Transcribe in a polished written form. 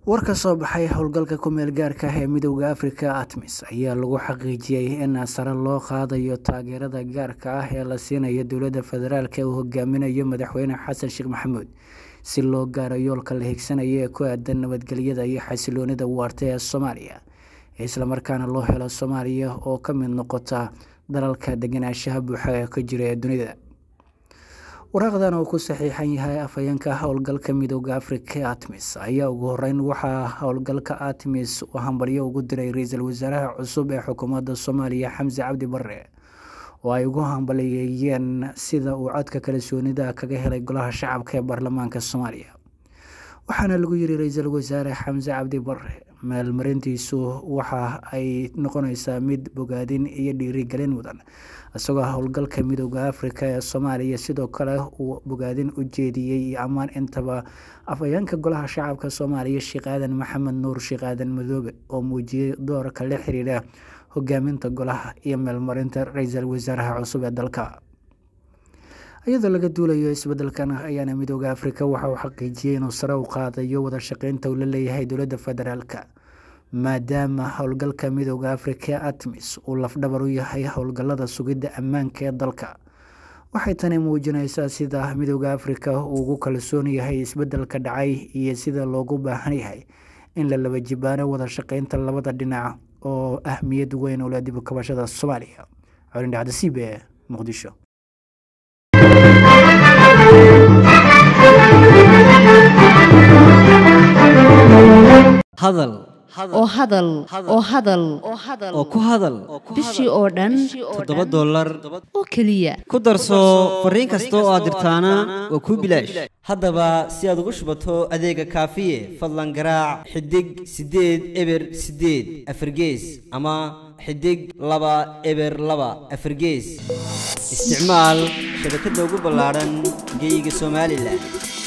warka soo baxay howlgalka ku meel gaarka ah ee Midowga Afrika ATMIS ayaa lagu xaqiijiyay in sare loo qaadayo taageerada gaarka ah ee la siinayo dowladda federaalka ee uu hogaaminayo madaxweyne Xasan Sheekh Maxamuud si loo gaaro yoolka la higsanayo ee ku aadan nabadgelyada iyo xasiloonida waarta ee Soomaaliya isla markaana loo helo Soomaaliya oo ka mid noqota dalalka deganaanshaha buuxa ee ka jira ee dunida. waraqdan oo ku saxiixan yahay afhayeenka howlgalka Midowga Afrika ATMIS ayaa ugu horeyn waxaa howlgalka ATMIS uu hambalyo ugu diray ra'iisul wasaaraha cusub ee xukuumadda Soomaaliya Xamse Cabdi Barre oo ay ugu hambalyeeyeen sida uu codka kalsoonida kaga helay golaha shacabka ee baarlamaanka Soomaaliya. waxaana lagu yiri ra'iisul wasaare Xamse Cabdi Barre meelmarintiisu waxa ay noqonaysaa mid bogaadin iyo dhiirigelin mudan asagoo howlgalka Midowga Afrika ee Soomaaliya sidoo kale uu bogaadin u jeediyay iyo ammaan intaba afhayeenka golaha shacabka Soomaaliya Sheekh Aadan Maxamed Nuur Sheekh Aadan Madoobe oo muujiyay doorka la xiriira hogaaminta golaha iyo meelmarinta ra'iisul wasaaraha cusub ee dalka. iyadoo laga duulayo isbeddelkan ayaana Midowga Afrika waxa uu xaqiijiyay inuu sare u qaadayo wada shaqeynta uu la leeyahay dowladda federaalka maadaama howlgalka Midowga Afrika ATMIS uu lafdhabar u yahay howlgallada sugidda ammaanka ee dalka. waxay tani muujinaysaa sida Midowga Afrika uu ugu kalsoon yahay isbeddelka dhacay iyo sida loogu baahan yahay in la laba jibaano wada shaqeynta labada dhinac oo ahmiyad weyn u leh dib u kabashada Soomaaliya. Codin dhacda CBA Muqdisho. hadal oo ku hadal bishii oo dhan $7 oo kaliya ku darso fariin kasta oo aad dirtaana waa ku bilaash. haddaba si aad ugu shubato adeega kaafiye fadlan garaac xidig 8 eber 8 afargees ama xidig 2 eber 2 afargees. isticmaal shabakadda ugu ballaaran geyga Soomaaliland.